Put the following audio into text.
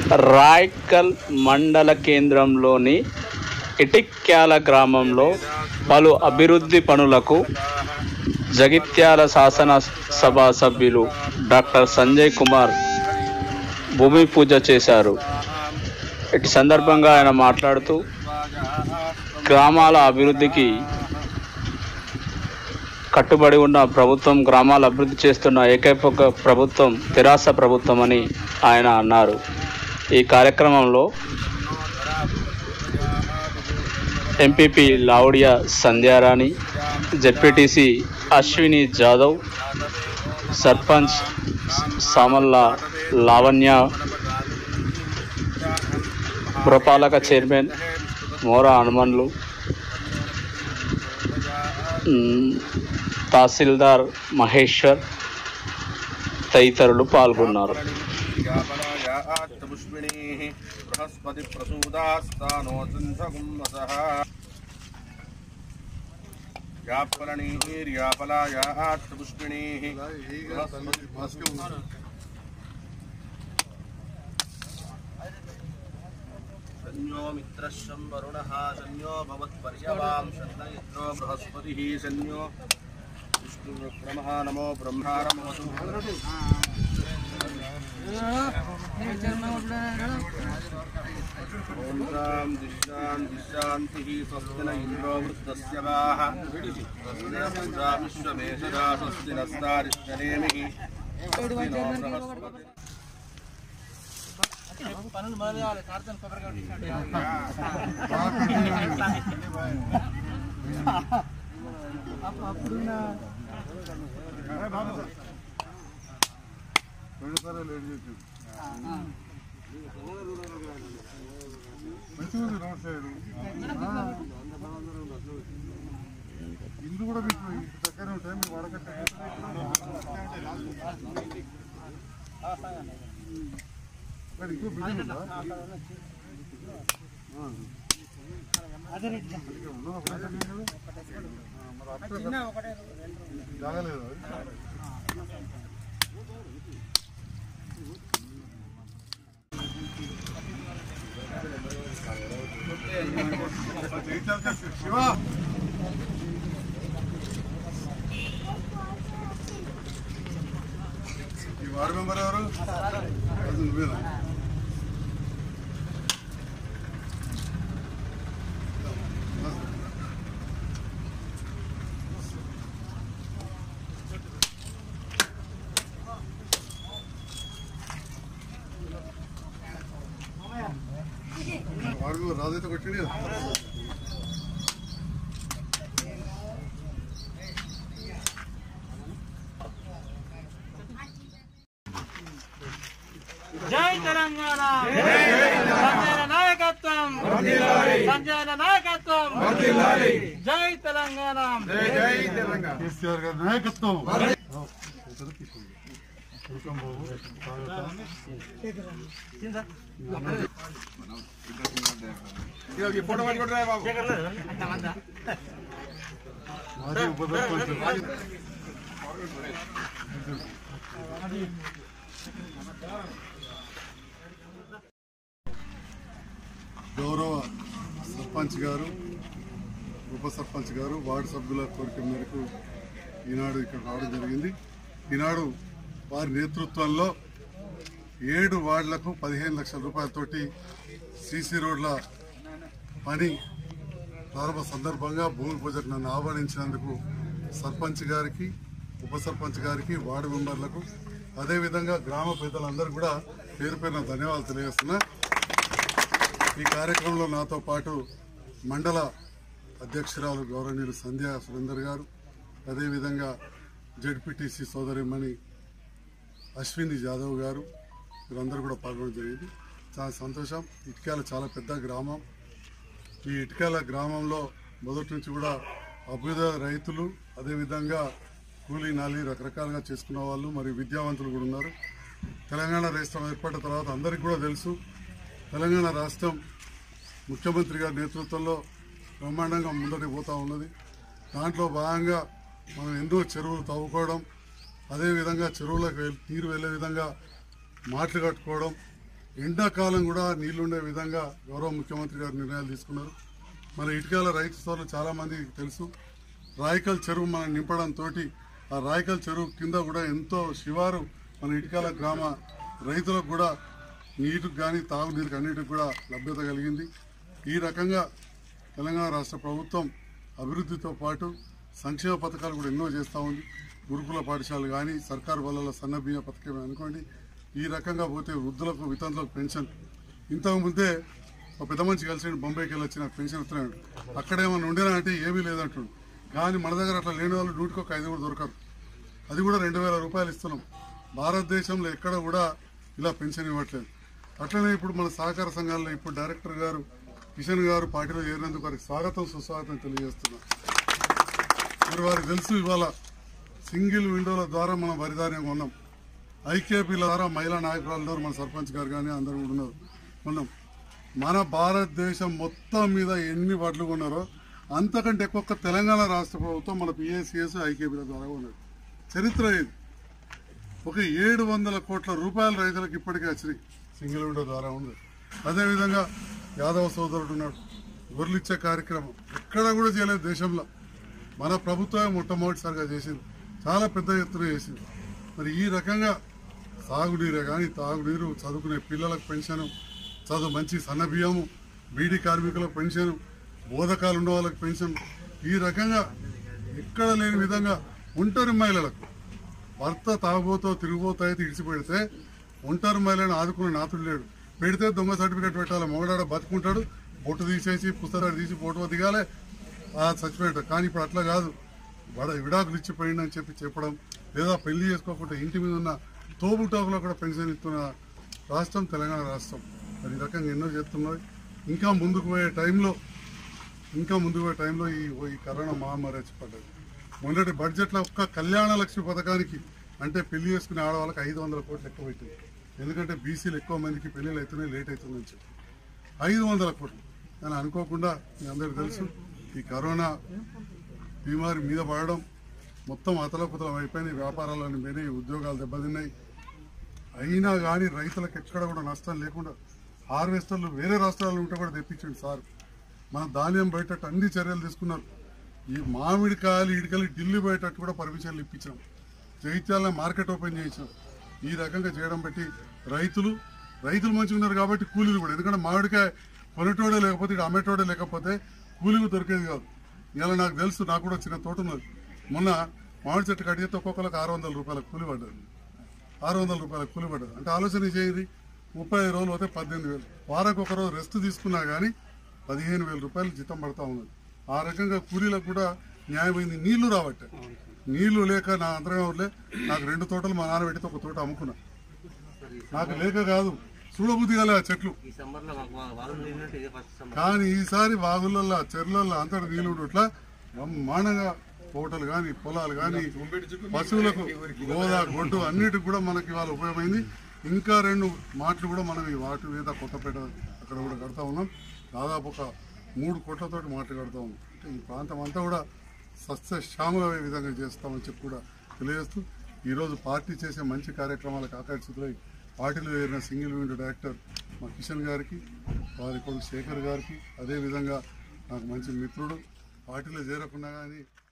రాయ్కల్ మండల కేంద్రంలోని ఇటిక్యాల గ్రామంలో పలు అభివృద్ధి పనులకు జగిత్యాల శాసనసభ సభ్యులు డాక్టర్ సంజయ్ కుమార్ భూమి పూజ చేశారు. ఇటు సందర్భంగా ఆయన మాట్లాడుతూ గ్రామాల అభివృద్ధికి కట్టుబడి ఉన్న ప్రభుత్వం, గ్రామాల అభివృద్ధి చేస్తున్న ఏకైక ప్రభుత్వం తెరాస ప్రభుత్వం అని ఆయన అన్నారు. ఈ కార్యక్రమంలో ఎంపీపీ లావుడియా సంధ్యారాణి, జెడ్పీటీసీ అశ్విని జాదవ్, సర్పంచ్ సామల్ల లావణ్య, పురపాలక చైర్మన్ మోరా హనుమన్లు, తహసీల్దార్ మహేశ్వర్ తదితరులు పాల్గొన్నారు. संयो मित्रश्रम वरुणः संयो भवत्पर्यवां शतयत्रो बृहस्पतिः संयो विष्णुरुक्रमः नमो ब्रह्माणमोऽस्तु ॐ शां दिशान्तिः स्वस्ति न इन्द्रो वृद्धस्य वाः स्वस्ति न पूजा विश्वमेषदा स्वस्ति नस्तारिष्टनेमिः स्वस्ति नो बृहस्पतिः పనులు మొదలు కార్తన్ ఇల్లు కూడా మీకు దగ్గర ఉంటాయి, మీరు వాడకట్టే ఇంకో బిల్డింగ్ ఉందా? జాగలేదు శివ. ఈ వార్డు మెంబర్ ఎవరు? నువ్వేనా? వాడు రాజైతే కొట్టింది కదా. జై తెలంగాణ, సంజయ్ నాయకత్వం, సంజయ్ నాయకత్వం, జై తెలంగాణ, జై తెలంగాణ. కేసీఆర్ గారి నాయకత్వం. గౌరవ సర్పంచ్ గారు, ఉప సర్పంచ్ గారు, వార్డు సభ్యుల కోరిక మేరకు ఈనాడు ఇక్కడ రావడం జరిగింది. ఈనాడు వారి నేతృత్వంలో 7 వార్డులకు 15 లక్షల రూపాయలతోటి సీసీ రోడ్ల పని ప్రారంభ సందర్భంగా భూమి పూజకు నన్ను ఆహ్వానించినందుకు సర్పంచ్ గారికి, ఉప సర్పంచ్ గారికి, వార్డు మెంబర్లకు, అదేవిధంగా గ్రామ పెద్దలందరూ కూడా పేరు పేరున ధన్యవాదాలు తెలియజేస్తున్నా. ఈ కార్యక్రమంలో నాతో పాటు మండల అధ్యక్షురాలు గౌరవనీయులు సంధ్యా సురేందర్ గారు, అదేవిధంగా జెడ్పీటీసీ సోదరిమణి అశ్విని జాదవ్ గారు, వీరందరూ కూడా పాల్గొనడం జరిగింది. చాలా సంతోషం. ఇటుక్యాల చాలా పెద్ద గ్రామం. ఈ ఇటుక్యాల గ్రామంలో మొదటి నుంచి కూడా అభ్యుదయ రైతులు, అదేవిధంగా కూలీ నాలి రకరకాలుగా చేసుకున్న వాళ్ళు మరియు విద్యావంతులు కూడా ఉన్నారు. తెలంగాణ రాష్ట్రం ఏర్పడిన తర్వాత అందరికీ కూడా తెలుసు, తెలంగాణ రాష్ట్రం ముఖ్యమంత్రి గారి నేతృత్వంలో బ్రహ్మాండంగా ముందరికి పోతూ ఉన్నది. దాంట్లో భాగంగా మనం ఎన్నో చెరువులు తవ్వుకోవడం, అదేవిధంగా చెరువులకు నీరు వెళ్ళే విధంగా మాటలు కట్టుకోవడం, ఎండాకాలం కూడా నీళ్లుండే విధంగా గౌరవ ముఖ్యమంత్రి గారు నిర్ణయాలు తీసుకున్నారు. మన ఇటుకాల రైతు సోదరులు చాలామంది తెలుసు, రాయకల్ చెరువు మనం నింపడంతో ఆ రాయకల్ చెరువు కింద కూడా ఎంతో శివారు మన ఇటుకాల గ్రామ రైతులకు కూడా నీటికి కానీ తాగునీరుకి అన్నిటికి కూడా లభ్యత కలిగింది. ఈ రకంగా తెలంగాణ రాష్ట్ర ప్రభుత్వం అభివృద్ధితో పాటు సంక్షేమ పథకాలు కూడా ఎన్నో చేస్తూ ఉంది. గురుకుల పాఠశాలలు కానీ, సర్కారు బళ్ళలో సన్నబియ్య పథకమే అనుకోండి. ఈ రకంగా పోతే వృద్ధులకు వితంతులకు పెన్షన్, ఇంతకుముందే ఒక పెద్ద మనిషి కలిసి బొంబాయికి వెళ్ళి వచ్చిన పెన్షన్ ఇస్తున్నాడు. అక్కడేమన్నా ఉండేనా అంటే ఏమీ లేదంటాడు. కానీ మన దగ్గర అట్లా లేని వాళ్ళు 100కి 5 కూడా దొరకరు. అది కూడా 2000 రూపాయలు ఇస్తున్నాం. భారతదేశంలో ఎక్కడ కూడా ఇలా పెన్షన్ ఇవ్వట్లేదు. అట్లనే ఇప్పుడు మన సహకార సంఘాల్లో ఇప్పుడు డైరెక్టర్ గారు కిషన్ గారు పార్టీలో చేరినందుకు వారికి స్వాగతం సుస్వాగతం తెలియజేస్తున్నాం. మరి వారికి తెలుసు, ఇవాళ సింగిల్ విండోల ద్వారా మనం వరిధాన్యం ఉన్నాం. ఐకేపీల ద్వారా మహిళా నాయకురాలు ఉన్నారు, మన సర్పంచ్ గారు కానీ అందరూ కూడా ఉన్నాం. మన భారతదేశం మొత్తం మీద ఎన్ని వడ్లు కొన్నారో అంతకంటే ఎక్కువ తెలంగాణ రాష్ట్ర ప్రభుత్వం మన పిఎస్సిఎస్ ఐకేపీల ద్వారా ఉన్నది. చరిత్ర ఇది. ఒక 700 కోట్ల రూపాయల రైతులకు ఇప్పటికే వచ్చినాయి, సింగిల్ విండో ద్వారా ఉంది. అదేవిధంగా యాదవ సోదరుడు ఉన్నాడు, గొర్రెలు ఇచ్చే కార్యక్రమం ఎక్కడా కూడా చేయలేదు దేశంలో. మన ప్రభుత్వమే మొట్టమొదటిసారిగా చేసింది, చాలా పెద్ద ఎత్తున చేసింది. మరి ఈ రకంగా సాగునీరే కానీ తాగునీరు, చదువుకునే పిల్లలకు పెన్షను, చదువు మంచి సన్నబియ్యము, బీడీ కార్మికులకు పెన్షను, బోధకాలు ఉన్న వాళ్ళకి పెన్షన్, ఈ రకంగా ఎక్కడ లేని విధంగా ఒంటరి మహిళలకు భర్త తాగుబోతో తిరిగిపోతా అయితే ఇడిచిపెడితే ఒంటరి మహిళను ఆదుకునే నాతుడు లేడు. పెడితే దొంగ సర్టిఫికేట్ పెట్టాలి, మొగడాడ బతుకుంటాడు, బొట్టు తీసేసి పుస్తకాలు తీసి ఫోటో దిగాలి, చచ్చిపోయాడు. కానీ ఇప్పుడు అట్లా కాదు, విడాకులు ఇచ్చిపోయింది అని చెప్పడం, లేదా పెళ్లి చేసుకోకుండా ఇంటి మీద ఉన్న తోబుటాకులో కూడా పెన్షన్ ఇస్తున్న రాష్ట్రం తెలంగాణ రాష్ట్రం. మరి ఈ రకంగా ఎన్నో చేస్తున్నది. ఇంకా ముందుకు పోయే టైంలో ఈ కరోనా మహమ్మారి వచ్చి పడ్డది. మొన్నటి బడ్జెట్లో ఒక్క కళ్యాణ లక్ష్మి పథకానికి అంటే పెళ్లి చేసుకునే ఆడవాళ్ళకి 500 కోట్లు ఎక్కువ పెట్టింది. ఎందుకంటే బీసీలు ఎక్కువ మందికి పెళ్లిళ్ళు అవుతున్నాయి, లేట్ అవుతుందని చెప్పి 500 కోట్లు. కానీ అనుకోకుండా మీ అందరికీ తెలుసు, ఈ కరోనా బీమారి మీద పడడం మొత్తం అతలకుతలం అయిపోయినాయి, వ్యాపారాలన్నీ పోయినాయి, ఉద్యోగాలు దెబ్బతిన్నాయి. అయినా కానీ రైతులకు ఎక్కడ కూడా నష్టం లేకుండా హార్వెస్టర్లు వేరే రాష్ట్రాల ఉంటే కూడా తెప్పించండి సార్. మన ధాన్యం బయటట్టు అన్ని చర్యలు తీసుకున్నారు. ఈ మామిడికాయలు ఇటుకలు ఢిల్లీ బయటట్టు కూడా పర్మిషన్లు ఇప్పించాం. జగిత్యాల మార్కెట్ ఓపెన్ చేయించాం. ఈ రకంగా చేయడం బట్టి రైతులు మంచిగా ఉన్నారు కాబట్టి కూలీలు కూడా, ఎందుకంటే మామిడికాయ కొనేటోడే లేకపోతే ఇక్కడ అమ్మేటోడే లేకపోతే కూలీలు దొరికేది కాదు. ఇలా నాకు తెలుసు, నాకు కూడా చిన్న తోట ఉన్నది. మొన్న మామిడి చెట్టు కడిగితే ఒక్కొక్కరికి 600 రూపాయల కూలి పడ్డది. 600 రూపాయల కూలి పడ్డది అంటే ఆలోచన చేయండి. 35 రోజులు పోతే 18,000, వారానికి ఒక రోజు రెస్ట్ తీసుకున్నా కానీ 15,000 రూపాయలు జీతం పడతా ఉన్నది. ఆ రకంగా కూలీలకు కూడా న్యాయమైంది. నీళ్లు రావట్టే, నీళ్లు లేక నా అంతరంగా నాకు 2 తోటలు మా నాన్న పెడితే ఒక తోట అమ్ముకున్నా. నాకు లేక కాదు, చూడబుద్ధి కాలే ఆ చెట్లు. కానీ ఈసారి వాగులల్లో చెర్లల్లో అంతటి నీళ్ళు ఇట్లా బ్రహ్మాండంగా తోటలు కానీ పొలాలు కానీ పశువులకు గోదా గొడ్డు అన్నిటికి కూడా మనకి ఇవాళ ఉపయోగమైంది. ఇంకా 2 మాటలు కూడా మనం ఈ వాటి మీద కొత్తపేట అక్కడ కూడా కడతా ఉన్నాం. దాదాపు ఒక 3 కోట్లతోటి మాటలు కడతా ఉన్నాం. అంటే ఈ ప్రాంతం అంతా కూడా సస్యశ్యామలయ్యే విధంగా చేస్తామని చెప్పి కూడా తెలియజేస్తూ, ఈరోజు పార్టీ చేసే మంచి కార్యక్రమాలకు ఆకర్షితులై పార్టీలో చేరిన సింగిల్ విండో డైరెక్టర్ మా కిషన్ గారికి, వారి కొడుకు శేఖర్ గారికి, అదేవిధంగా నాకు మంచి మిత్రుడు, పార్టీలో చేరకుండా కానీ